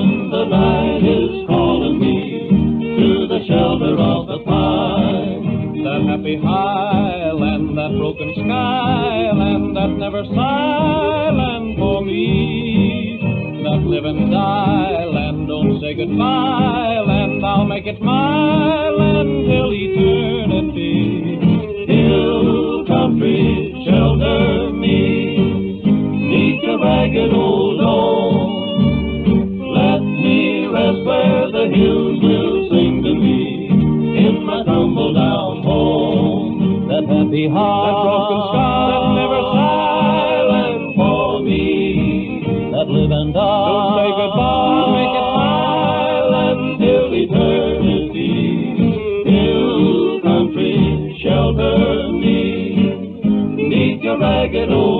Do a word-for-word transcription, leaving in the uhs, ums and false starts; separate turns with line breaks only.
and the night is calling me to the shelter of the pine.
That happy highland, that broken skyland, that never silent for me. That live and die land, don't say goodbye land, I'll make it my land till eternity.
Hill country, shelter me, neath your ragged old dome. Let me rest where the hills will sing to me in my tumble down home.
That happy heart, that broken sky, that never silent for me. That live and die, don't say goodbye, make it my land till eternity.
Hill country, shelter me, neath your ragged old